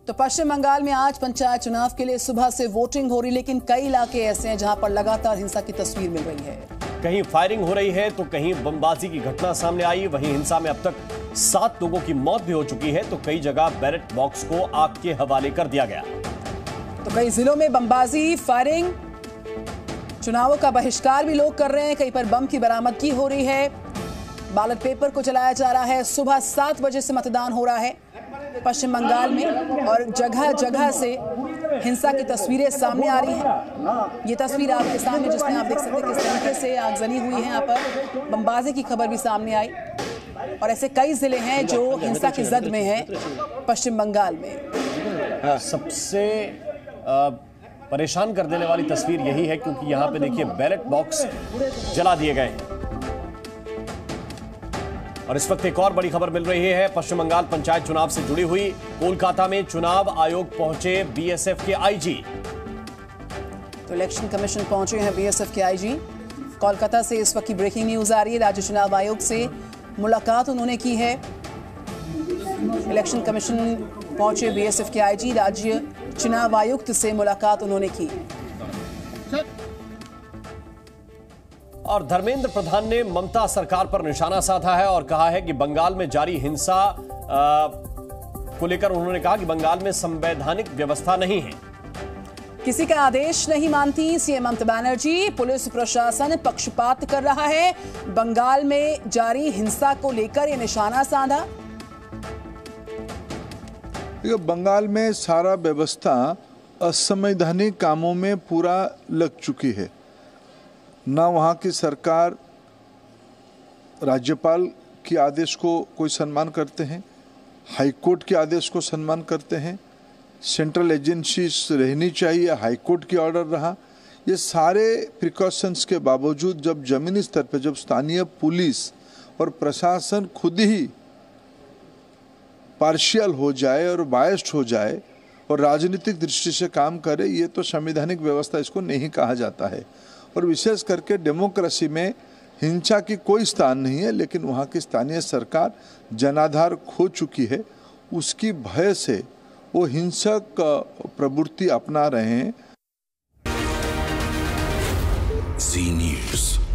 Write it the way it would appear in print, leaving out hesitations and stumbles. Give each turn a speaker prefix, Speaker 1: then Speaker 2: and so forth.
Speaker 1: तो पश्चिम बंगाल में आज पंचायत चुनाव के लिए सुबह से वोटिंग हो रही, लेकिन कई इलाके ऐसे हैं जहां पर लगातार हिंसा की तस्वीर मिल रही है।
Speaker 2: कहीं फायरिंग हो रही है तो कहीं बमबाजी की घटना सामने आई। वहीं हिंसा में अब तक 7 लोगों की मौत भी हो चुकी है, तो कई जगह बैलेट बॉक्स को आग के हवाले कर दिया गया।
Speaker 1: तो कई जिलों में बमबाजी, फायरिंग, चुनावों का बहिष्कार भी लोग कर रहे हैं। कहीं पर बम की बरामदगी हो रही है, बैलेट पेपर को जलाया जा रहा है। सुबह 7 बजे से मतदान हो रहा है पश्चिम बंगाल में और जगह जगह से हिंसा की तस्वीरें सामने आ रही हैं। ये तस्वीर आपके सामने जिसमें आप देख सकते हैं किस तरीके से आगजनी हुई है। यहाँ पर बमबाजी की खबर भी सामने आई और ऐसे कई जिले हैं जो हिंसा की जद में हैं पश्चिम बंगाल में।
Speaker 2: सबसे परेशान कर देने वाली तस्वीर यही है क्योंकि यहाँ पे देखिए बैलेट बॉक्स जला दिए गए हैं। और इस वक्त एक और बड़ी खबर मिल रही है पश्चिम बंगाल पंचायत चुनाव से जुड़ी हुई। कोलकाता में चुनाव आयोग पहुंचे बीएसएफ के आईजी।
Speaker 1: तो इलेक्शन कमीशन पहुंचे हैं बीएसएफ के आईजी। कोलकाता से इस वक्त की ब्रेकिंग न्यूज आ रही है। राज्य चुनाव आयोग से मुलाकात उन्होंने की है। इलेक्शन कमीशन पहुंचे बीएसएफ के आईजी, राज्य चुनाव आयुक्त से मुलाकात उन्होंने की।
Speaker 2: और धर्मेंद्र प्रधान ने ममता सरकार पर निशाना साधा है और कहा है कि बंगाल में जारी हिंसा को लेकर उन्होंने कहा कि बंगाल में संवैधानिक व्यवस्था नहीं है।
Speaker 1: किसी का आदेश नहीं मानती सीएम ममता बनर्जी। पुलिस प्रशासन पक्षपात कर रहा है। बंगाल में जारी हिंसा को लेकर ये निशाना साधा।
Speaker 3: बंगाल में सारा व्यवस्था असंवैधानिक कामों में पूरा लग चुकी है। ना वहाँ की सरकार राज्यपाल के आदेश को कोई सम्मान करते हैं, हाईकोर्ट के आदेश को सम्मान करते हैं। सेंट्रल एजेंसीज रहनी चाहिए, हाईकोर्ट की ऑर्डर रहा। ये सारे प्रिकॉशंस के बावजूद जब जमीनी स्तर पे जब स्थानीय पुलिस और प्रशासन खुद ही पार्शियल हो जाए और बायस्ड हो जाए और राजनीतिक दृष्टि से काम करे, ये तो संवैधानिक व्यवस्था इसको नहीं कहा जाता है। और विशेष करके डेमोक्रेसी में हिंसा की कोई स्थान नहीं है, लेकिन वहाँ की स्थानीय सरकार जनाधार खो चुकी है। उसकी भय से वो हिंसक प्रवृत्ति अपना रहे हैं।
Speaker 4: जी न्यूज़।